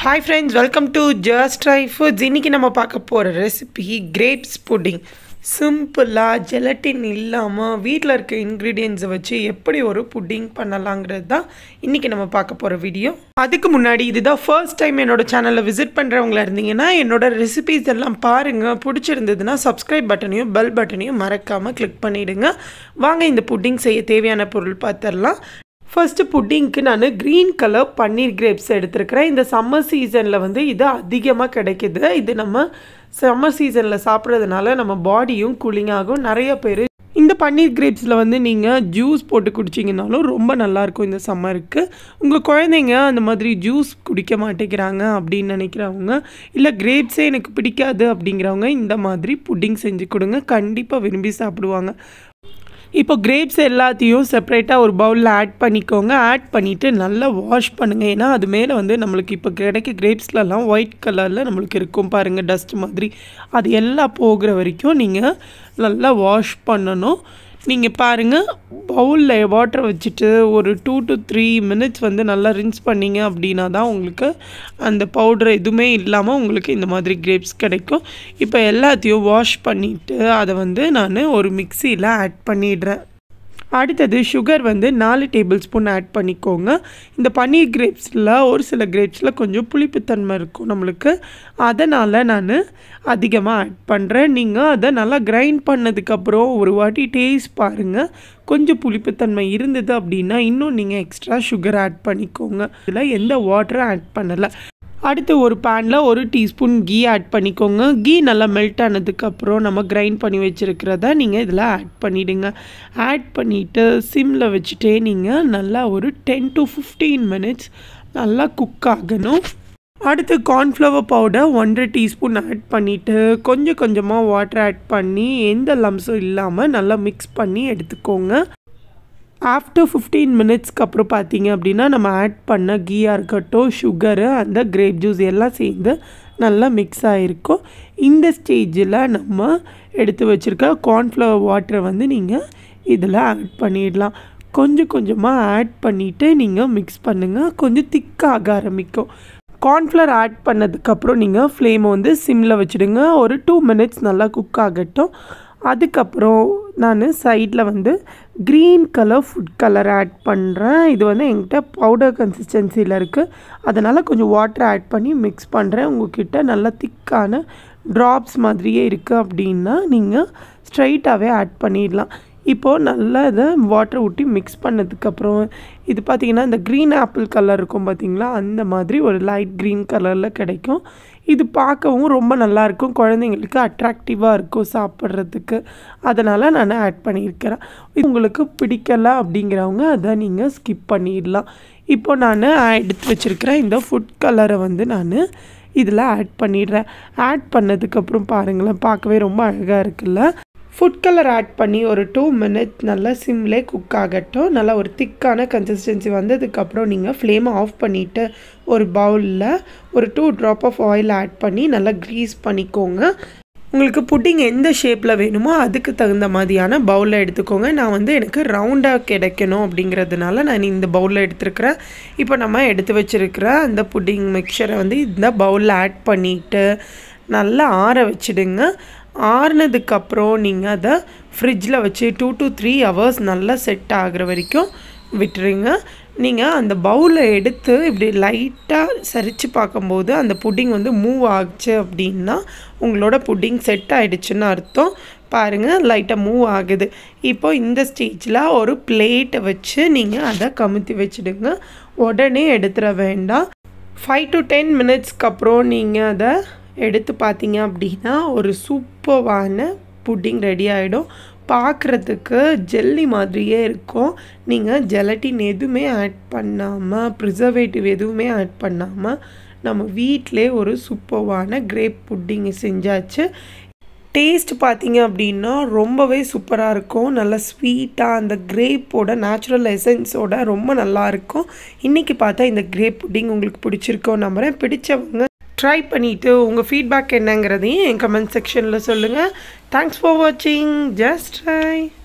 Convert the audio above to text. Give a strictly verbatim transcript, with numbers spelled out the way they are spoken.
Hi friends, welcome to Just Try Foods. இன்னைக்கு நம்ம பார்க்க போற ரெசிபி grapes pudding. சிம்பிளா ஜெலட்டின் இல்லாம வீட்ல இருக்க இன்கிரிடியன்ட்ஸ் வச்சு எப்படி ஒரு புட்டிங் பண்ணலாம்ங்கிறது தான் இன்னைக்கு நம்ம பார்க்க போற வீடியோ. அதுக்கு முன்னாடி இதுதான் ஃபர்ஸ்ட் டைம் என்னோட சேனலை விசிட் பண்றவங்களா இருந்தீங்கன்னா என்னோட ரெசிபீஸ் எல்லாம் பாருங்க. பிடிச்சிருந்ததுன்னா சப்ஸ்கிரைப் பட்டனையும் பெல் பட்டனையும் மறக்காம கிளிக் பண்ணிடுங்க. வாங்க இந்த புட்டிங் செய்ய தேவையான பொருள் பார்த்துடலாம். First புட்டிங்க்கு நான் green color பன்னீர் grapes எடுத்துக்கிறேன். இந்த சம்மர் சீசன்ல வந்து இது அதிகமாக கிடைக்குது. இது நம்ம சம்மர் சீசன்ல சாப்பிட்றதுனால நம்ம பாடியும் கூலிங் ஆகும். நிறைய பேர் இந்த பன்னீர் கிரேப்ஸில் வந்து நீங்கள் ஜூஸ் போட்டு குடிச்சிங்கனாலும் ரொம்ப நல்லாயிருக்கும் இந்த சம்மருக்கு. உங்கள் குழந்தைங்க அந்த மாதிரி ஜூஸ் குடிக்க மாட்டேங்கிறாங்க அப்படின்னு நினைக்கிறவங்க, இல்லை கிரேப்ஸே எனக்கு பிடிக்காது அப்படிங்கிறவங்க இந்த மாதிரி புட்டிங் செஞ்சு கொடுங்க, கண்டிப்பாக விரும்பி சாப்பிடுவாங்க. இப்போ கிரேப்ஸ் எல்லாத்தையும் செப்பரேட்டாக ஒரு பவுலில் ஆட் பண்ணிக்கோங்க. ஆட் பண்ணிவிட்டு நல்லா வாஷ் பண்ணுங்கள். ஏன்னா அது மேலே வந்து நம்மளுக்கு இப்போ கிடைக்க கிரேப்ஸ்லலாம் ஒயிட் கலரில் நம்மளுக்கு இருக்கும் பாருங்கள், டஸ்ட் மாதிரி. அது எல்லாம் போகிற வரைக்கும் நீங்கள் நல்லா வாஷ் பண்ணணும். நீங்கள் பாருங்கள், பவுலில் வாட்டர் வச்சுட்டு ஒரு டூ டு த்ரீ மினிட்ஸ் வந்து நல்லா ரின்ஸ் பண்ணிங்க அப்படின்னா தான் உங்களுக்கு அந்த பவுடர் எதுவுமே இல்லாமல் உங்களுக்கு இந்த மாதிரி கிரேப்ஸ் கிடைக்கும். இப்போ எல்லாத்தையும் வாஷ் பண்ணிவிட்டு அதை வந்து நான் ஒரு மிக்சியில் ஆட் பண்ணிடுறேன். அடுத்தது சுகர் வந்து நாலு டேபிள் ஸ்பூன் ஆட் பண்ணிக்கோங்க. இந்த பன்னீர் கிரேப்ஸில் ஒரு சில கிரேப்ஸில் கொஞ்சம் புளிப்புத்தன்மை இருக்கும் நம்மளுக்கு, அதனால் நான் அதிகமாக ஆட் பண்ணுறேன். நீங்கள் அதை நல்லா கிரைண்ட் பண்ணதுக்கப்புறம் ஒரு வாட்டி டேஸ்ட் பாருங்கள். கொஞ்சம் புளிப்புத்தன்மை இருந்தது அப்படின்னா இன்னும் நீங்கள் எக்ஸ்ட்ரா சுகர் ஆட் பண்ணிக்கோங்க. இதில் எந்த வாட்டரும் ஆட் பண்ணலை. அடுத்து ஒரு பேனில் ஒரு டீஸ்பூன் கீ ஆட் பண்ணிக்கோங்க. கீ நல்லா மெல்ட் ஆனதுக்கப்புறம் நம்ம கிரைண்ட் பண்ணி வச்சுருக்கிறத நீங்கள் இதில் ஆட் பண்ணிவிடுங்க. ஆட் பண்ணிவிட்டு சிம்மில் வச்சுட்டே நீங்கள் நல்லா ஒரு டென் டு ஃபிஃப்டீன் மினிட்ஸ் நல்லா குக் ஆகணும். அடுத்து கார்ன்ஃப்ளவர் பவுடர் ஒன்றரை டீஸ்பூன் ஆட் பண்ணிவிட்டு கொஞ்சம் கொஞ்சமாக வாட்டர் ஆட் பண்ணி எந்த லம்ஸும் இல்லாமல் நல்லா மிக்ஸ் பண்ணி எடுத்துக்கோங்க. ஆஃப்டர் ஃபிஃப்டீன் மினிட்ஸ்க்கு அப்புறம் பார்த்தீங்க அப்படின்னா நம்ம ஆட் பண்ண கீயாக இருக்கட்டும், சுகரு, அந்த கிரேப் ஜூஸ் எல்லாம் சேர்ந்து நல்லா மிக்ஸ் ஆகிருக்கும். இந்த ஸ்டேஜில் நம்ம எடுத்து வச்சுருக்க கார்ன்ஃப்ளவர் வாட்டரை வந்து நீங்கள் இதில் ஆட் பண்ணிடலாம். கொஞ்சம் கொஞ்சமாக ஆட் பண்ணிவிட்டு நீங்கள் மிக்ஸ் பண்ணுங்கள். கொஞ்சம் திக்காக ஆரம்பிக்கும். கார்ன்ஃப்ளவர் ஆட் பண்ணதுக்கப்புறம் நீங்கள் ஃப்ளேமை வந்து சிம்மில் வச்சுடுங்க. ஒரு டூ மினிட்ஸ் நல்லா குக் ஆகட்டும். அதுக்கப்புறம் நான் சைடில் வந்து green colour food colour add பண்ணுறேன். இது வந்து என்கிட்ட பவுடர் கன்சிஸ்டன்சியில் இருக்குது, அதனால் கொஞ்சம் வாட்டர் ஆட் பண்ணி மிக்ஸ் பண்ணுறேன். உங்கள்கிட்ட நல்லா திக்கான ட்ராப்ஸ் மாதிரியே இருக்குது அப்படின்னா நீங்கள் ஸ்ட்ரைட்டாகவே ஆட் பண்ணிடலாம். இப்போது நல்லா இதை வாட்டர் ஊற்றி மிக்ஸ் பண்ணதுக்கப்புறம் இது பார்த்திங்கன்னா இந்த க்ரீன் ஆப்பிள் கலர் இருக்கும் பார்த்திங்களா, அந்த மாதிரி ஒரு லைட் க்ரீன் கலரில் கிடைக்கும். இது பார்க்கவும் ரொம்ப நல்லாயிருக்கும், குழந்தைங்களுக்கு அட்ராக்டிவாக இருக்கும் சாப்பிட்றதுக்கு, அதனால் நான் ஆட் பண்ணியிருக்கிறேன். இது உங்களுக்கு பிடிக்கலை அப்படிங்கிறவங்க அதை நீங்கள் ஸ்கிப் பண்ணிடலாம். இப்போ நான் எடுத்து வச்சுருக்கிறேன் இந்த ஃபுட் கலரை வந்து நான் இதில் ஆட் பண்ணிடுறேன். ஆட் பண்ணதுக்கப்புறம் பாருங்களேன், பார்க்கவே ரொம்ப அழகாக இருக்குல்ல. ஃபுட் கலர் ஆட் பண்ணி ஒரு டூ மினிட்ஸ் நல்லா சிம்லே குக் ஆகட்டும். நல்லா ஒரு திக்கான கன்சிஸ்டன்சி வந்ததுக்கப்புறம் நீங்கள் ஃப்ளேமை ஆஃப் பண்ணிவிட்டு ஒரு பவுலில் ஒரு two drop of oil add பண்ணி நல்லா க்ரீஸ் பண்ணிக்கோங்க. உங்களுக்கு புட்டிங் எந்த ஷேப்பில் வேணுமோ அதுக்கு தகுந்த மாதிரியான பவுலில் எடுத்துக்கோங்க. நான் வந்து எனக்கு ரவுண்டாக கிடைக்கணும் அப்படிங்கிறதுனால நான் இந்த பவுலில் எடுத்துருக்கிறேன். இப்போ நம்ம எடுத்து வச்சுருக்கிற அந்த புட்டிங் மிக்சரை வந்து இந்த பவுலில் ஆட் பண்ணிவிட்டு நல்லா ஆற வச்சுடுங்க. ஆறுனதுக்கப்புறம் நீங்கள் அதை ஃப்ரிட்ஜில் வச்சு டூ டு த்ரீ ஹவர்ஸ் நல்லா செட் ஆகிற வரைக்கும் விட்டுருங்க. நீங்கள் அந்த பவுலை எடுத்து இப்படி லைட்டாக சரித்து பார்க்கும்போது அந்த புட்டிங் வந்து மூவ் ஆகுச்சு அப்படின்னா உங்களோட புட்டிங் செட் ஆகிடுச்சுன்னு அர்த்தம். பாருங்கள், லைட்டாக மூவ் ஆகுது. இப்போ இந்த ஸ்டேஜில் ஒரு பிளேட்டை வச்சு நீங்கள் அதை கமுத்தி வச்சுடுங்க. உடனே எடுத்துட வேண்டாம். ஃபைவ் டு டென் மினிட்ஸ்க்கு அப்புறம் நீங்கள் அதை எடுத்து பார்த்தீங்க அப்படின்னா ஒரு சூப்பரான புட்டிங் ரெடி ஆகிடும். பார்க்குறதுக்கு ஜெல்லி மாதிரியே இருக்கும். நீங்கள் ஜெலட்டின் எதுவுமே ஆட் பண்ணாமல், ப்ரிசர்வேட்டிவ் எதுவுமே ஆட் பண்ணாமல் நம்ம வீட்டிலே ஒரு சூப்பரான கிரேப் புட்டிங் செஞ்சாச்சு. டேஸ்ட் பார்த்தீங்க அப்படின்னா ரொம்பவே சூப்பராக இருக்கும். நல்லா ஸ்வீட்டாக அந்த கிரேப்போட நேச்சுரல் எசன்ஸோட ரொம்ப நல்லாயிருக்கும். இன்றைக்கி பார்த்தா இந்த கிரேப் புட்டிங் உங்களுக்கு பிடிச்சிருக்கோன்னு நம்புகிறேன். பிடிச்சவங்க ட்ரை பண்ணிவிட்டு உங்கள் ஃபீட்பேக் என்னங்கிறதையும் என் கமெண்ட் செக்ஷனில் சொல்லுங்கள். தேங்க்ஸ் ஃபார் வாட்சிங். Just try.